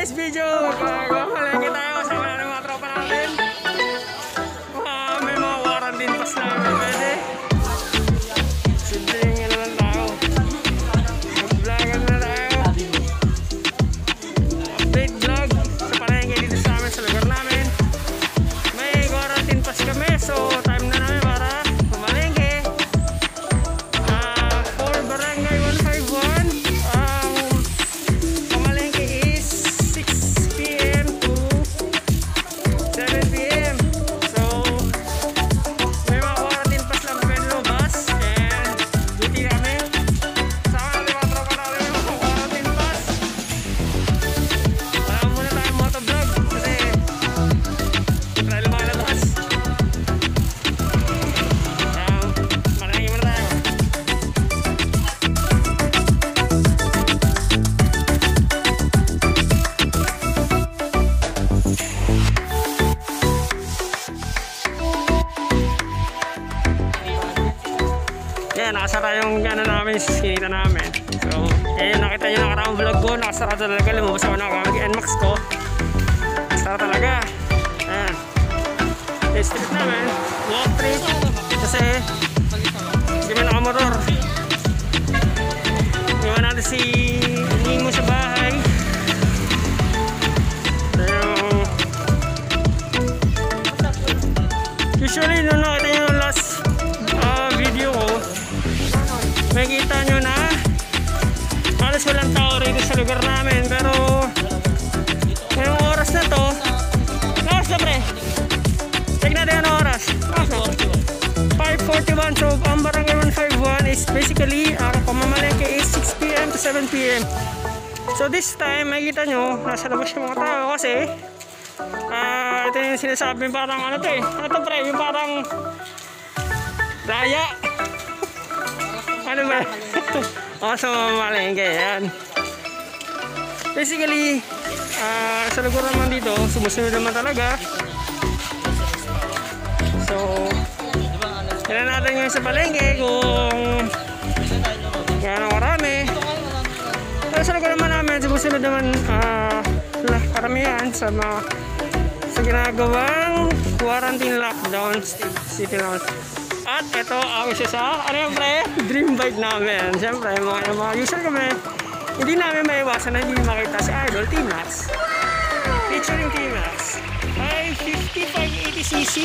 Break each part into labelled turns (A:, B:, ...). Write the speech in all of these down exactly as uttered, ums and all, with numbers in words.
A: today's video, magpapamalengke tayo kasama natin mga tropa natin. Uh, may mga quarantine pass namin pwede. Simpleng ano lang tayo. Mag-vlogan na tayo. Update vlog sa palengke dito sa amin sa lugar namin. May quarantine pass kami, so time na namin para pamalengke. Uh, for Barangay one five one, yan, nakasara yung ano namin, sinita namin. So, yan, nakita nyo nakaraang vlog ko, nakasara talaga, lumabas ako na mag-N MAX ko. Nakasara talaga. Ayan. Yung street namin, walk trip, kasi hindi mo nakamotor. Iwan natin si Nimo sa bahay. So, usually, nung nakita nyo yung last uh, video ko, makikita nyo na halos walang tao rito sa lugar namin, pero ngayong oras na to, oras na pre, check natin yung oras, five forty-one. So ang Barangay one five one is basically ang pamamalengke is six p m to seven p m So this time makikita nyo nasa labas yung mga tao kasi uh, ito yung sinasabi parang ano to eh, ano to pre, yung parang raya. Ano ba? O, so mamalengke yan. Basically, uh, sa lugar naman dito, sumusunod naman talaga. So, kailan natin ngayon sa palengke kung gano'ng karami. Pero sa lugar naman namin, sumusunod naman uh, karamihan sa mga sa ginagawang quarantine lockdown city launch. At ito ang isa sa, ano yung pre? Dream bike namin. Siyempre, mga, mga user kami, hindi namin maiwasan na hindi makita si Idol T-Max. Featuring T-Max. Ay fifty-five eighty c c.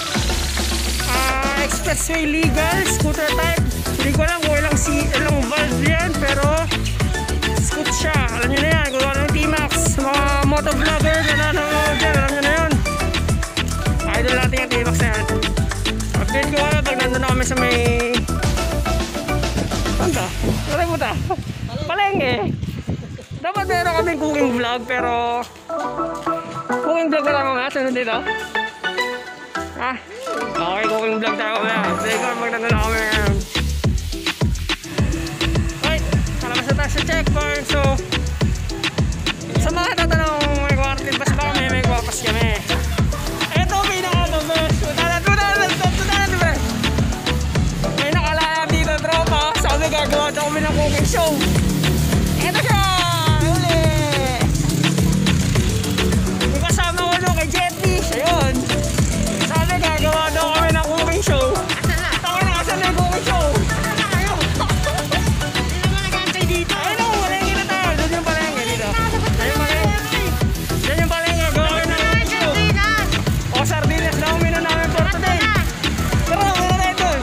A: Uh, expressway legal, scooter type. Hindi ko alam kung ilang, si, ilang valve yan, pero scoot siya. Alam nyo na yan, kung ano yung T-Max. Mga motovlogger na nanonood dyan, alam nyo na yun. Idol natin yung T-Max na yan. Update ko kaya pag nandun na kami sa may Panta? Wala mo ta? Palengke. Dapat meron kaming cooking vlog pero cooking vlog na lang mamaya. Sunod dito. Ah, okay, cooking vlog tayo mamaya. Sige ko pag nandun na kami ngayon. Right, kalabas na tayo sa checkpoint. So sa mga tatanong may quarantine pass ba kami, may kwapas kami. Ito pinaka-the best. Gagawa daw kami ng cooking show. Ito siya! Uli! Yung kasama ko doon kay Jetty. Ayun. Sabi gagawa daw kami ng cooking show. Tawa na kasi na yung cooking show. Ayun. Hindi naman nag-antay dito. Ayun o, palengke na tayo. Doon yung palengke dito. Ayun palengke. Doon yung palengke. Gawa kami ng cooking show. O, sardinas daw kami na namin for today. Pero, wala tayo doon.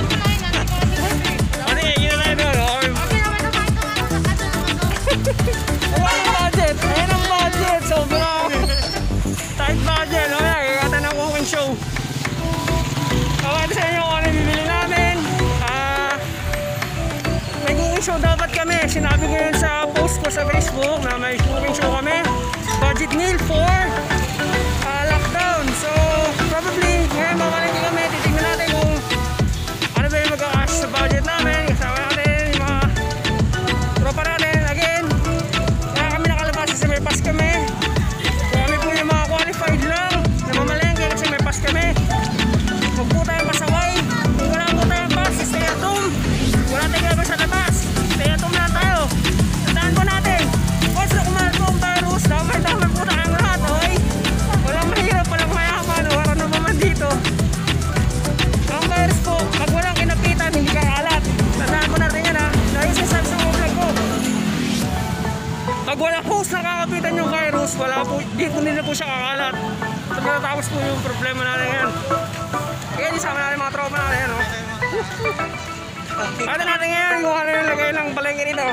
A: Walang budget! Ayan ang budget! Sobrang tight budget! O yan, kikata ng cooking show. Kawali sa inyo kung ano yung bibili namin. Uh, may cooking show dapat kami. Sinabi ko yun sa post ko sa Facebook na may cooking show kami. Budget meal for uh, lockdown. So, probably ngayon mamalengke kami. Titignan natin kung ano ba yung magkakash sa budget namin. Kasama natin yung mga tropa natin. May pass kami. Kami po yung mga qualified lang na mamalengke kasi may pass kami. Huwag po tayong pasaway. Kung wala po tayong pass, stay at home. Wala tayong gagawin sa labas. Stay at home lang tayo. Tandaan po natin. Once na kumain Pag wala po nakakapitan yung virus, wala po, dito din na po siya kakalat. Tapos po yung problema natin ngayon. Kaya di sama natin mga tropa natin, no? Ito natin ngayon kung ano yung lagay ng palengke dito.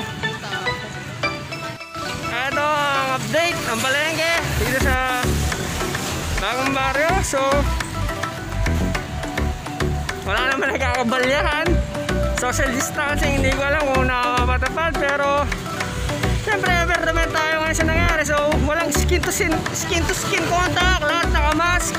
A: Ito ang update ng palengke dito sa bagong baryo. So, wala naman nagkakabalyahan. Social distancing, hindi ko alam kung nakakapatapad. Pero, siyempre, everyman tayo ngayon sa nangyari. So, walang skin to skin, skin to skin contact. Lahat naka-mask.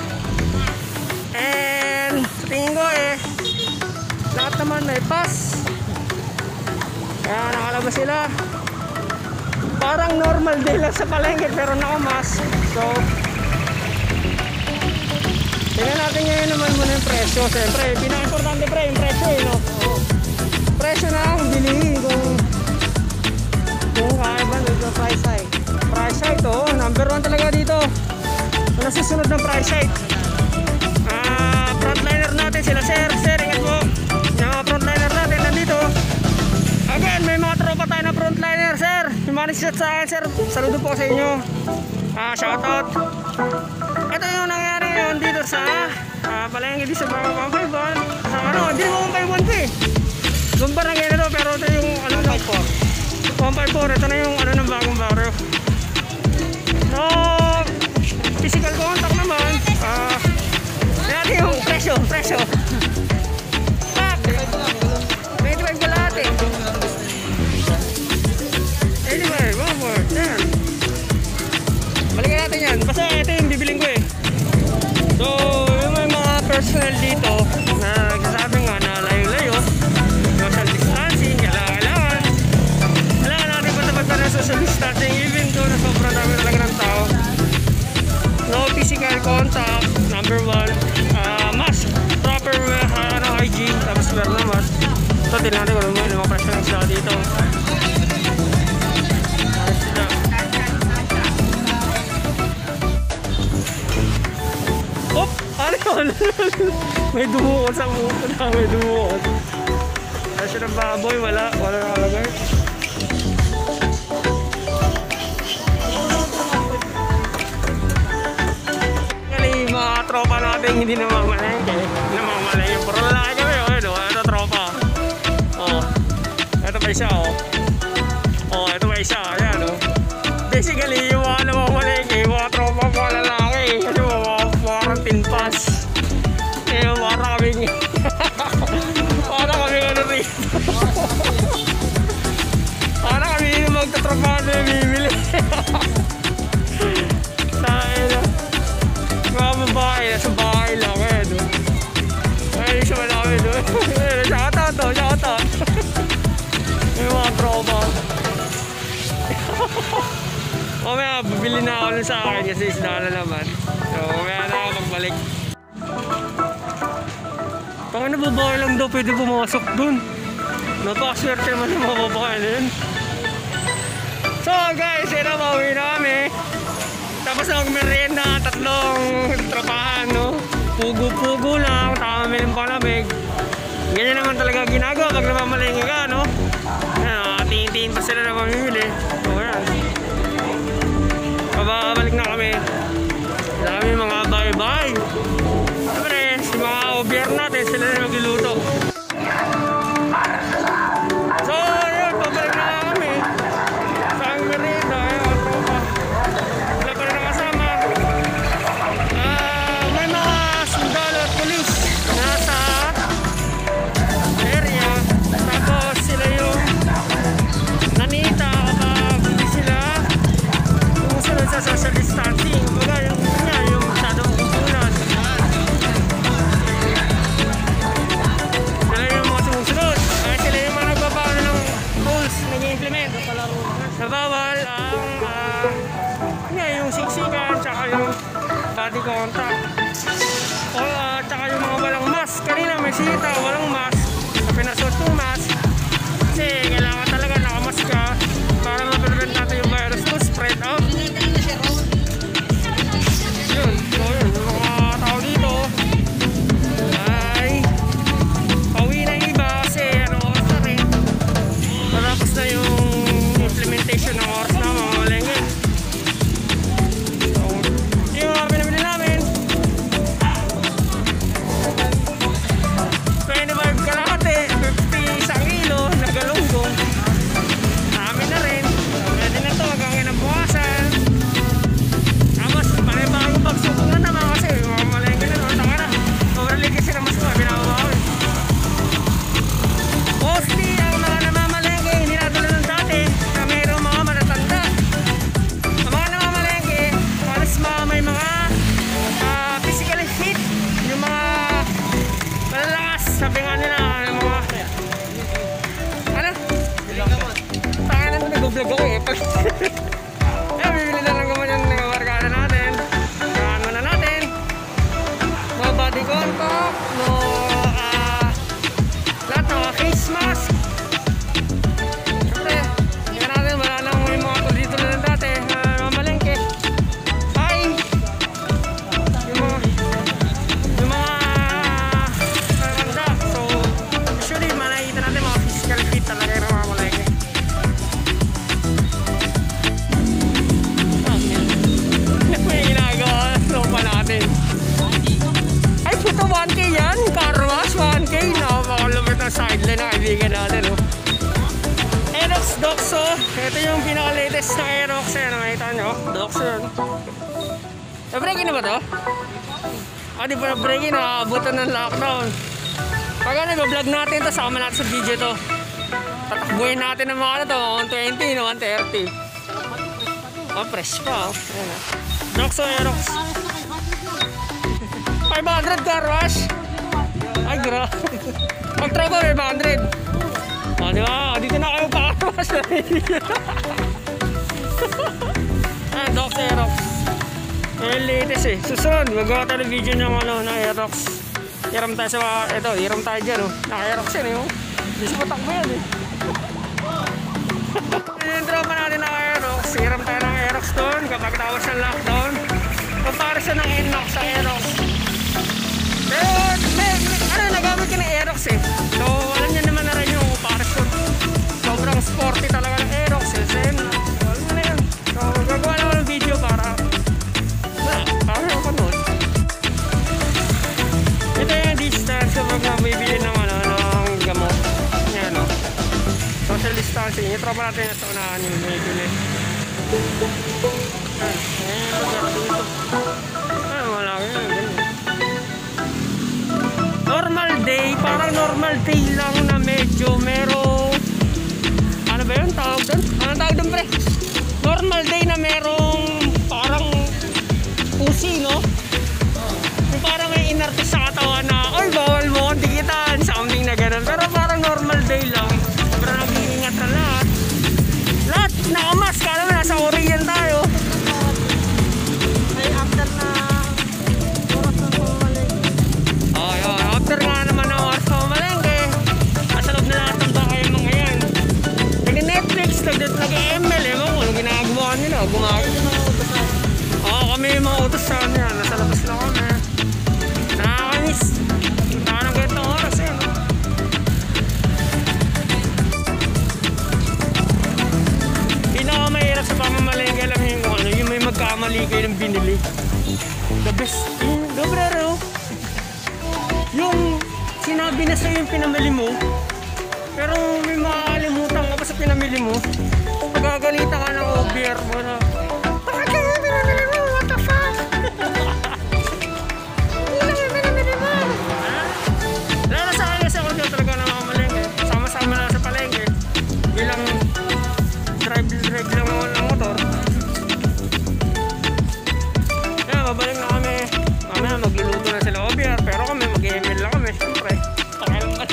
A: And, sa tingin ko eh, lahat naman may pass. Kaya nakalabas sila. Parang normal day lang sa palengke pero naka-mask. So, tingnan natin ngayon naman muna yung presyo. Siyempre, pinaka-importante pre, yung presyo eh, no? Presyo na ang bilihin kung kung kaya ba dito price hike. Price hike to, number one talaga dito. Ano susunod ng price hike? Ah, frontliner natin sila sir. Sir, ingat mo. Yung mga frontliner natin nandito. Again, may mga tropa tayo na frontliner, sir. Yung mga nagsiset sa akin, sir. Saludo po sa inyo. Ah, shoutout. Ito yung nangyari yun dito sa ah, palengke dito sa mga one five one. Sa ano, hindi mo one five one ko eh. Lumbar na ganito, pero ito yung ano na one five four. Ito na yung ano ng bagong baryo. No, physical contact naman. Ah, natin yung presyo, presyo. Pak! twenty-five ka lahat eh. Anyway, one more. Yan. Balikan natin yan. Basta ito yung bibiling ko eh. So, yung may mga personnel dito na nagsasabi nga na layo-layo, social distancing, kailangan-kailangan. Kailangan natin patapad pa ng social distancing even though na sobrang dami talaga ng tao. No physical contact, number one. Uh, mask, proper uh, ano, hygiene, tapos meron na mask. So, tingnan natin kung ano mga presyo ng sila dito. Op! Ano yun? May dumuot sa mukha. May dumuot. Presyo ng baboy, wala. Wala nakalagay. Mga tropa natin hindi namamalengke. Namamalengke. Puro lalaki kami. O, ito, ito tropa. O, ito pa isa o. O, ito pa isa. Ayan o. Basically, yung mga namamalengke, mga tropa mga lalaki. Kasi mga quarantine pass. Eh, para kaming para kaming ano rin. Para kami magtatropa na bibili. Dahil na mga babae, nasa bahay lang eh, no? Ay, siya malaki, no? Shoutout to, shoutout. May mga tropa. Mamaya, bibili na ako nun sa akin kasi isda na naman. So, mamaya na ako magbalik. Pang ano babae lang daw pwede pumasok dun. Napakaswerte naman yung mga babae na yun. So guys, ito, pauwi na kami. Tapos na mag-merienda, tatlong tropahan, no? Pugo-pugo lang, tama ng palamig. Ganyan naman talaga ginagawa pag namamalengke ka, no? Ayan, tingin-tingin pa sila na mamimili. So, ayan. Babalik na kami. Dami mga bye-bye. Siyempre, si mga obier natin, sila na magluluto. So, ayun, babalik na kami. Sa ang merienda, ayan, tropa. Wala pa rin nakasama. Uh, may mga sundalo at polis nasa area. Tapos sila yung nanita kapag hindi sila sumusunod sa social distancing. Baga yung nga, yung masyadong kukunan. Sila yung mga sumusunod. Kaya sila yung mga nagbabago ng rules na i-implement. Na bawal ang uh, nga, yung siksikan, tsaka yung body contact. O uh, tsaka yung mga walang mask. Kanina may sita, walang mask. Sa pinasuot yung mask. Kasi kailangan talaga nakamask ka para ma-prevent natin yung virus to spread out. Yun, so yun, yung mga tao dito ay pauwi na yung iba kasi ano, oras na rin. Matapos na yung implementation ng oras na mga Doxo. Ito yung pinaka-latest na Aerox. Ayan, nakita nyo. Doxo yun. Na-breaking na ba to? Ah, di ba na-breaking? Nakaabutan ng lockdown. Pag ano, i-vlog natin to, sama natin sa video to. Tatakbuhin natin ng mga ano to, one twenty na one thirty. Oh, fresh pa. Oh. Ayan, ah. Doxo Aerox. five hundred car wash. Ay, gra. Mag-try ba five hundred? O, oh, di ba? Dito na kayo pa-car wash. Ah, Doxo Aerox. Yung latest eh. Susunod, magawa tayo ng video ng ano, na Aerox. Hiram tayo sa, ito, hiram tayo dyan oh. Naka-Aerox yan eh oh. Hindi siya patakbo yan eh. Yung drama natin ng Aerox. Hiram tayo ng Aerox doon kapag tawas ng lockdown. Comparison ng Inox sa Aerox. Pero, may, may, ano, nagamit ko ng Aerox eh. So, alam niya naman na rin yung comparison. Sobrang sporty talaga ng Aerox eh. So, yun, alam mo na yun. So, gagawa lang ako ng video para para yung panood. Ito yung distance kapag bibili ng, ano, ng gamot. Yan o. Social distancing. Yung tropa natin ito na ano, bibili. Ayan. Ayan yung lugar dito. Ayan, wala ko yun. Normal day. Parang normal day lang na medyo merong ano ba yun? Tawag doon? Anong tawag doon pre? Normal day na merong parang pusi, no? Yung parang may inarte sa katawan na, oy, bawal mo kong dikitan, something na ganun. Pero parang normal day lang. Pero nag-iingat na lahat. Lahat, nakamask. Alam mo, nasa Orion tayo.
B: Ay, after na oras na pumalengke.
A: Oh, yun. After nga naman ng oras na pumalengke, nasa loob na lahat ng bakay mga yan. Nag-Netflix, nag-M L, eh. Kung ano ginagawa nila, gumagawa. Oo, kami yung mga utos sa kanya. Nasa labas na kami. Nakakamiss. Punta ka ng ganitong oras eh. No? Pinakamahirap sa pamamalengke alam yung ano, yung may magkamali kayo ng binili. The best. Yung dobrero. Yung sinabi na sa'yo yung pinamili mo, pero may makakalimutan ka pa sa pinamili mo, pagkagalita ka ng O B R mo na, bakit kaya pinamili mo? What the fuck? Hindi na pinamili mo. Lalo sa akin kasi ako dito talaga na makamalengke. Sama-sama na sa palengke. Bilang drive-drive lang ako ng motor. Kaya babalik na kami. Mamaya magluluto na sila O B R. Pero kami mag-M L lang kami. Siyempre. Pakialam ka.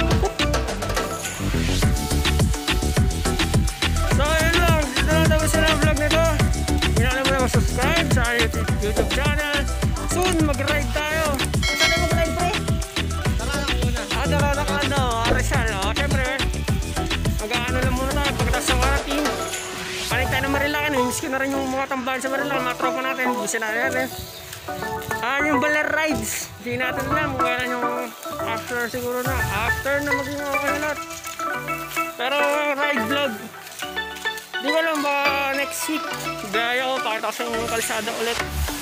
A: So yun lang. Dito na tapos sila ang vlog nito. Hinala mo na mag-subscribe sa YouTube channel. Soon mag-ride tayo. Saan tayo mag-ride pre?
B: Tara na muna.
A: Ah, darada ka ano. Rizal. O, siyempre. Mag-ano lang muna tayo. Pagkatapos ng quarantine. Panik tayo ng Marilaki. Miss ko na rin yung mga tambahan sa Marilaki. Mga tropa natin. Busin natin natin. Ah, yung Baler Rides. Hindi natin alam kung kailan yung after siguro na. After na maging okay na lahat. Pero ride vlog. Di ko alam ba next week. Gaya ko, pakita ko sa yung kalsada ulit.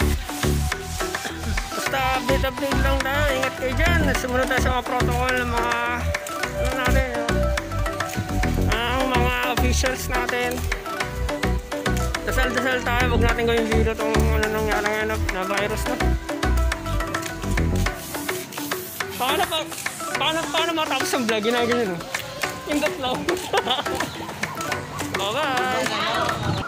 A: Basta update-update lang tayo. Ingat kayo dyan. Sumunod tayo sa mga protocol ng mga ano natin. Ang mga officials natin. Dasal-dasal tayo. Huwag natin gawin video itong ano nangyari ngayon na virus na. Paano pa? Paano, paano matapos ang vlog? Ginagawa nyo. Indot lang. Bye-bye!